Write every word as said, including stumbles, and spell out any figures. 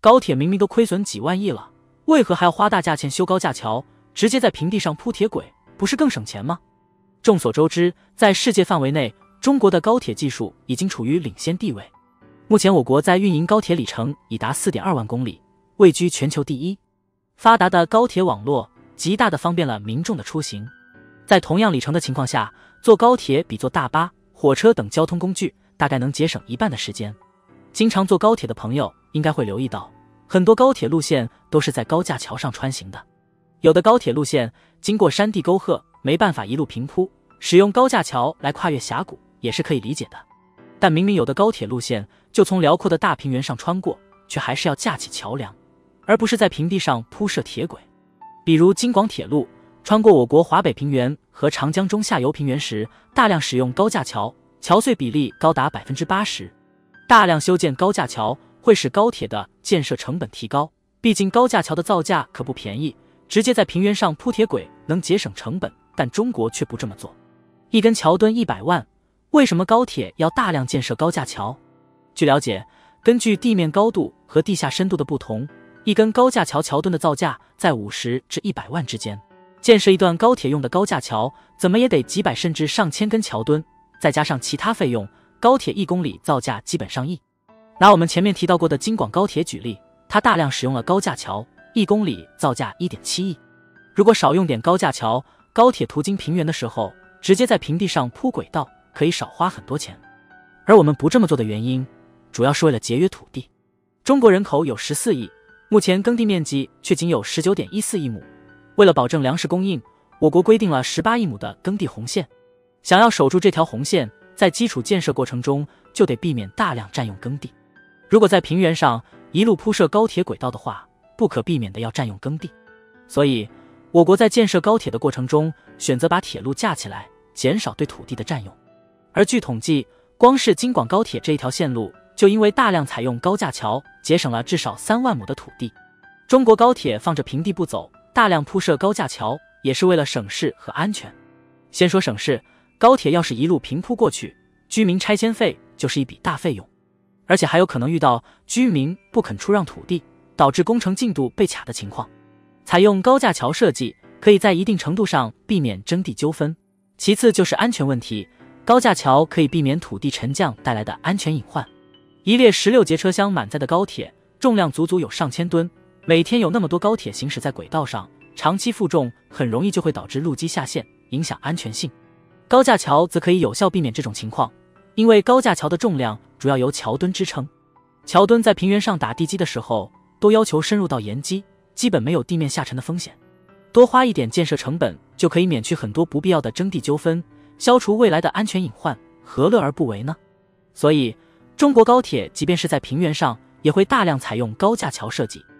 高铁明明都亏损几万亿了，为何还要花大价钱修高架桥，直接在平地上铺铁轨，不是更省钱吗？众所周知，在世界范围内，中国的高铁技术已经处于领先地位。目前我国在运营高铁里程已达 四点二万公里，位居全球第一。发达的高铁网络极大地方便了民众的出行。在同样里程的情况下，坐高铁比坐大巴、火车等交通工具大概能节省一半的时间。经常坐高铁的朋友应该会留意到，很多高铁路线都是在高架桥上穿行的。有的高铁路线经过山地沟壑，没办法一路平铺，使用高架桥来跨越峡谷也是可以理解的。但明明有的高铁路线就从辽阔的大平原上穿过，却还是要架起桥梁，而不是在平地上铺设铁轨。比如京广铁路穿过我国华北平原和长江中下游平原时，大量使用高架桥，桥碎比例高达 百分之八十。 大量修建高架桥会使高铁的建设成本提高，毕竟高架桥的造价可不便宜，直接在平原上铺铁轨能节省成本，但中国却不这么做。一根桥墩一百万，为什么高铁要大量建设高架桥？据了解，根据地面高度和地下深度的不同，一根高架桥桥墩的造价在五十至一百万之间。建设一段高铁用的高架桥，怎么也得几百甚至上千根桥墩，再加上其他费用，高铁一公里造价基本上亿。拿我们前面提到过的京广高铁举例，它大量使用了高架桥，一公里造价 一点七亿。如果少用点高架桥，高铁途经平原的时候，直接在平地上铺轨道，可以少花很多钱。而我们不这么做的原因，主要是为了节约土地。中国人口有十四亿，目前耕地面积却仅有 十九点一四亿亩。为了保证粮食供应，我国规定了十八亿亩的耕地红线。想要守住这条红线，在基础建设过程中就得避免大量占用耕地。如果在平原上一路铺设高铁轨道的话，不可避免的要占用耕地。所以我国在建设高铁的过程中，选择把铁路架起来，减少对土地的占用。而据统计，光是京广高铁这一条线路，就因为大量采用高架桥，节省了至少三万亩的土地。中国高铁放着平地不走，大量铺设高架桥，也是为了省事和安全。先说省事，高铁要是一路平铺过去，居民拆迁费就是一笔大费用，而且还有可能遇到居民不肯出让土地，导致工程进度被卡的情况。采用高架桥设计，可以在一定程度上避免征地纠纷。其次就是安全问题，高架桥可以避免土地沉降带来的安全隐患。一列十六节车厢满载的高铁，重量足足有上千吨，每天有那么多高铁行驶在轨道上，长期负重很容易就会导致路基下陷，影响安全性。高架桥则可以有效避免这种情况，因为高架桥的重量主要由桥墩支撑。桥墩在平原上打地基的时候，都要求深入到岩基，基本没有地面下沉的风险。多花一点建设成本，就可以免去很多不必要的征地纠纷，消除未来的安全隐患，何乐而不为呢？所以中国高铁即便是在平原上，也会大量采用高架桥设计。